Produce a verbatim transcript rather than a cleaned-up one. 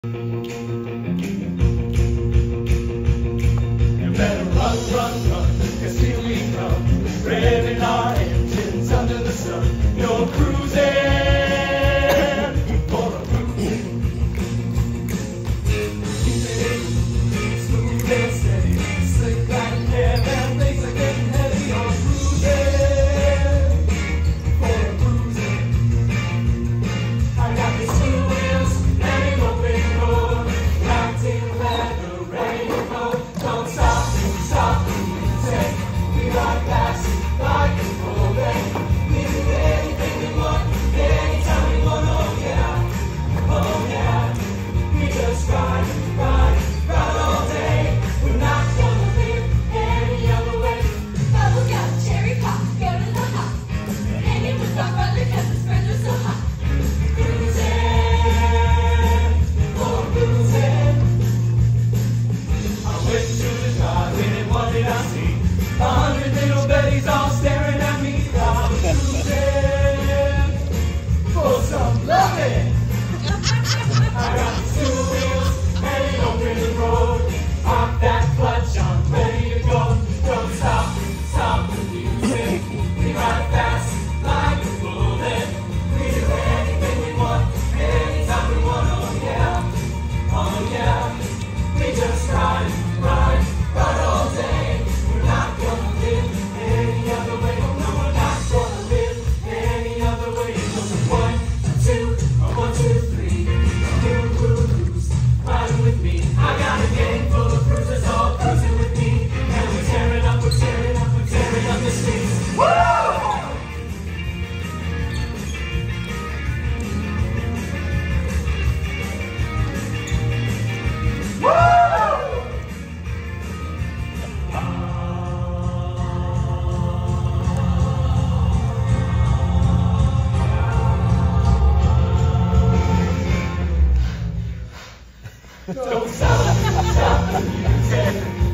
better run, run, run, cause here we come, revving our engines under the sun. You're cruising for a cruising. Keep it in, smooth and steady, slick like heaven, things are getting heavy. You're cruising for a cruising. I got these two wheels and an open road, wrapped in leather, ready to go. Don't stop, stop, take me right past, like a golden. We do anything we want, anytime we want. Oh yeah, oh yeah. We just ride, ride, ride all day. We're not gonna live any other way. Bubble gum, cherry pop, go to the hop. Hanging with my brother 'cause his friends are so hot. Cruising, oh cruising. I went to the drive-in and what did I see? A hundred little Bettys all staring at me. I was cruising for some loving. I got two wheels and an open road. Pop that clutch, I'm ready to go. Don't stop, stop the music. We ride fast like a bullet. We do anything we want, anytime we want. Oh yeah, oh yeah. We just ride, ride, ride all day. We're not gonna live any other way. Oh no, we're not gonna live any other way. It goes a one, a two, a one, two, three. New cruise, riding with me. I got a gang full of cruisers all cruising with me. And we're tearing up, we're tearing up, we're tearing up the streets. Woo! Don't stop, stop the music.